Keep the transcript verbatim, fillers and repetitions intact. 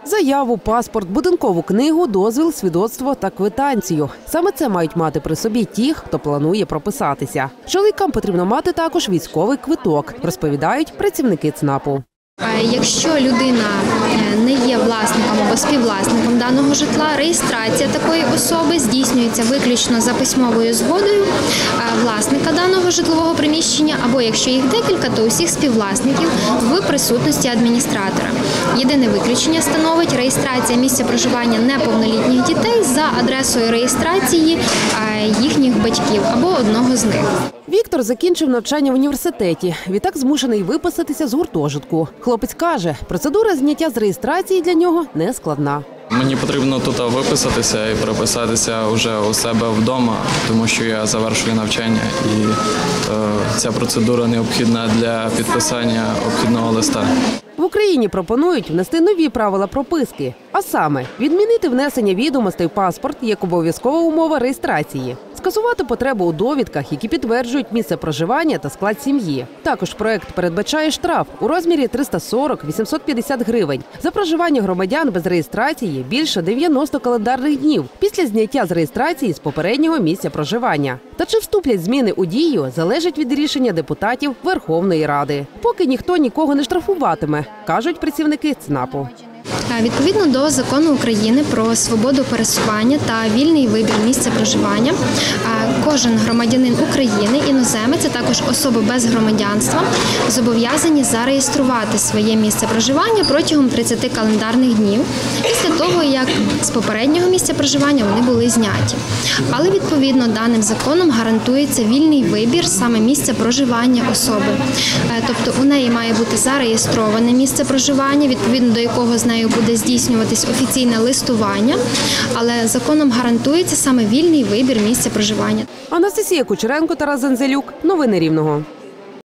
Заяву, паспорт, будинкову книгу, дозвіл, свідоцтво та квитанцію. Саме це мають мати при собі ті, хто планує прописатися. Чоловікам потрібно мати також військовий квиток, розповідають працівники ЦНАПу. Якщо людина не є власником або співвласником даного житла, реєстрація такої особи здійснюється виключно за письмовою згодою власника даного житлового приміщення, або якщо їх декілька, то усіх співвласників в присутності адміністратора. Єдине виключення становить реєстрація місця проживання неповнолітніх дітей за адресою реєстрації їхніх батьків або одного з них. Віктор закінчив навчання в університеті. Відтак змушений виписатися з гуртожитку. Хлопець каже, процедура зняття з реєстрації для нього не складна. Мені потрібно тут виписатися і переписатися вже у себе вдома, тому що я завершую навчання і е, ця процедура необхідна для підписання обхідного листа. В Україні пропонують внести нові правила прописки, а саме відмінити внесення відомостей в паспорт як обов'язкова умова реєстрації, скасувати потребу у довідках, які підтверджують місце проживання та склад сім'ї. Також проект передбачає штраф у розмірі триста сорок - вісімсот п'ятдесят гривень за проживання громадян без реєстрації більше дев'яноста календарних днів після зняття з реєстрації з попереднього місця проживання. Та чи вступлять зміни у дію, залежить від рішення депутатів Верховної Ради. Поки ніхто нікого не штрафуватиме, кажуть працівники ЦНАПу. Відповідно до Закону України про свободу пересування та вільний вибір місця проживання, кожен громадянин України, іноземець, а також особи без громадянства зобов'язані зареєструвати своє місце проживання протягом тридцяти календарних днів після того, як з попереднього місця проживання вони були зняті. Але відповідно даним законом гарантується вільний вибір саме місця проживання особи. Тобто у неї має бути зареєстроване місце проживання, відповідно до якого з нею буде здійснюватись офіційне листування, але законом гарантується саме вільний вибір місця проживання. Анастасія Кучеренко, Тарас Занзелюк. Новини Рівного.